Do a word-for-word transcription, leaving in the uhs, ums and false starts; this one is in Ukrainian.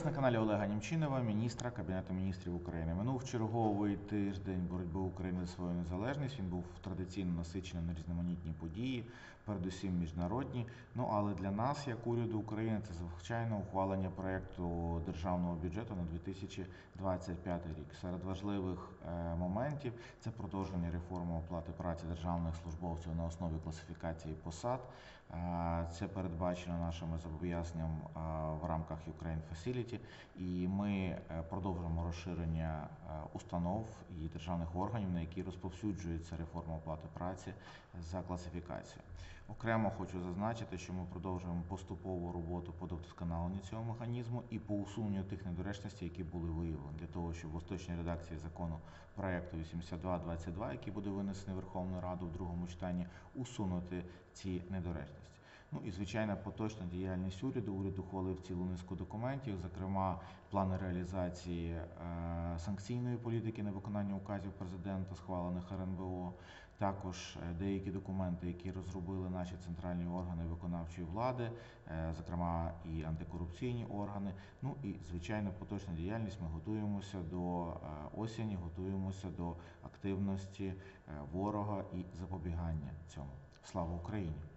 на каналі Олега Німчинова, міністра Кабінету міністрів України. Минув черговий тиждень боротьби України за свою незалежність. Він був традиційно насичений на різноманітні події, передусім міжнародні. Ну, але для нас, як уряду України, це звичайно ухвалення проєкту державного бюджету на дві тисячі двадцять п'ятий рік. Серед важливих е, моментів це продовження реформи оплати праці державних службовців на основі класифікації посад. Е, це передбачено нашими зобов'язанням е, в рамках Ukraine Facility, і ми продовжуємо розширення установ і державних органів, на які розповсюджується реформа оплати праці за класифікацією. Окремо хочу зазначити, що ми продовжуємо поступову роботу по вдосконаленню цього механізму і по усуненню тих недоречностей, які були виявлені, для того, щоб в остаточній редакції закону проєкту вісімдесят два двадцять два, який буде винесений в Верховну Раду в другому читанні, усунути ці недоречності. Ну і, звичайно, поточна діяльність уряду. Уряд ухвалив цілу низку документів, зокрема, плани реалізації е, санкційної політики на виконання указів президента, схвалених ер ен бе о, також деякі документи, які розробили наші центральні органи виконавчої влади, е, зокрема і антикорупційні органи. Ну і, звичайно, поточна діяльність. Ми готуємося до е, осені, готуємося до активності е, ворога і запобігання цьому. Слава Україні!